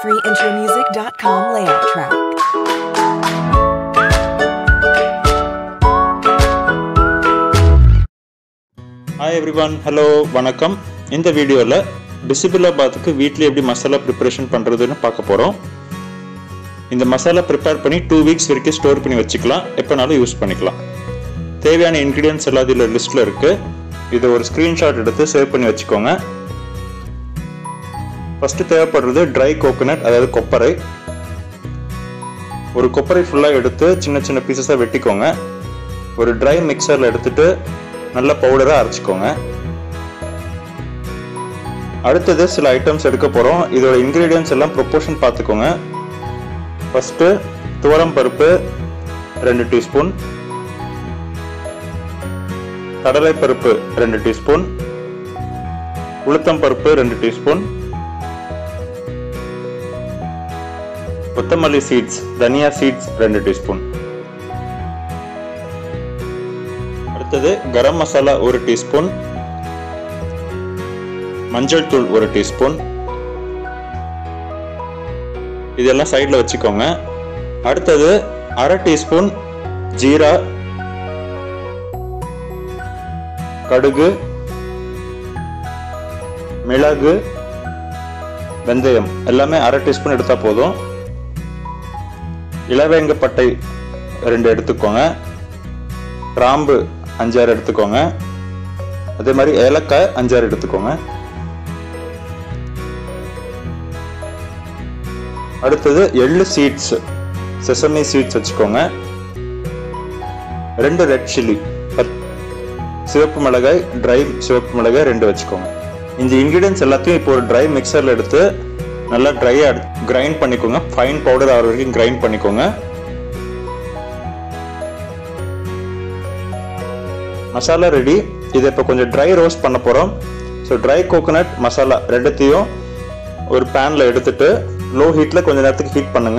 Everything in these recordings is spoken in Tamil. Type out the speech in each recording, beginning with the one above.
freeintromusic.com layout track. Hi everyone, hello, வணக்கம். இந்த வீடியோல பிசிபிலாபாத்துக்கு வீட்ல எப்படி மசாலா ப்ரிப்பரேஷன் பண்றதுன்னு பார்க்க போறோம். இந்த மசாலா ப்ரிப்பேர் பண்ணி 2 வீக்ஸ் வரைக்கும் ஸ்டோர் பண்ணி வச்சுக்கலாம், எப்பனாலும் யூஸ் பண்ணிக்கலாம். தேவையான இன்கிரிடியன்ட்ஸ் எல்லாம் இதுல லிஸ்ட்ல இருக்கு. இதை ஒரு ஸ்கிரீன்ஷாட் எடுத்து சேவ் பண்ணி வச்சுக்கோங்க. ஃபர்ஸ்ட் தேவைப்படுறது ட்ரை கோகோனட், அதாவது கொப்பரை. ஒரு கொப்பரை ஃபுல்லா எடுத்து சின்ன சின்ன பீசஸா வெட்டிக்கோங்க. ஒரு ட்ரை மிக்சர்ல எடுத்துட்டு நல்ல பவுடரா அரைச்சுக்கோங்க. அடுத்தது சில ஐட்டம்ஸ் எடுக்க போறோம். இதோட இன்கிரிடியன்ட்ஸ் எல்லாம் ப்ரொபோர்ஷன் பார்த்துக்கோங்க. ஃபர்ஸ்ட் துவரம் பருப்பு 2 டீஸ்பூன், கடலை பருப்பு 2 டீஸ்பூன், உளுத்தம் பருப்பு 2 டீஸ்பூன், கொத்தமல்லி சீட்ஸ், தனியா சீட்ஸ் 2 டீஸ்பூன். அடுத்தது கரம் மசாலா 1 டீஸ்பூன், மஞ்சள் தூள் 1 டீஸ்பூன். இதெல்லாம் சைட்ல வச்சுக்கோங்க. அடுத்தது 1/2 டீஸ்பூன் ஜீரா, கடுகு, மிளகு, வெந்தயம் எல்லாமே 1/2 டீஸ்பூன் எடுத்தா போதும். இளவேங்கப்பட்டை 2 எடுத்துக்கோங்க. கிராம்பு 5-6 எடுத்துக்கோங்க. அதே மாதிரி ஏலக்காய் 5-6 எடுத்துக்கோங்க. அடுத்தது எள்ளு சீட்ஸ், செசமி சீட்ஸ் வச்சுக்கோங்க. 2 ரெட் சில்லி, சிவப்பு மிளகாய், ட்ரை சிவப்பு மிளகாய் 2 வச்சுக்கோங்க. இந்த இன்கிரிடியன்ஸ் எல்லாத்தையும் இப்போ ஒரு ட்ரை மிக்சர்ல எடுத்து நல்லா ட்ரையா கிரைண்ட் பண்ணிக்கோங்க. ஃபைன் பவுடர் ஆகிற வரைக்கும் கிரைண்ட் பண்ணிக்கோங்க. மசாலா ரெடி. இதை இப்போ கொஞ்சம் ட்ரை ரோஸ்ட் பண்ண போறோம். ஸோ ட்ரை கோகோனட் மசாலா ரெண்டுத்தையும் ஒரு பேன்ல எடுத்துட்டு லோ ஹீட்ல கொஞ்ச நேரத்துக்கு ஹீட் பண்ணுங்க.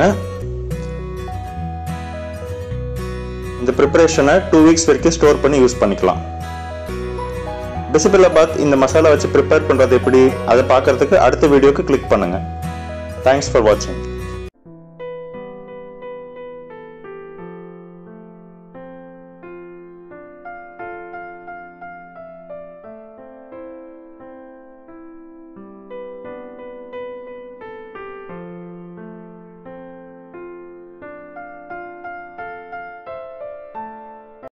இந்த ப்ரிப்பரேஷனை 2 வீக்ஸ் வரைக்கும் ஸ்டோர் பண்ணி யூஸ் பண்ணிக்கலாம். பிசிபிலாபாத் இந்த மசாலா வச்சு ப்ரிப்பேர் பண்றது எப்படி அதை பார்க்கறதுக்கு அடுத்த வீடியோக்கு கிளிக் பண்ணுங்க. தேங்க்ஸ் ஃபார் வாட்சிங்.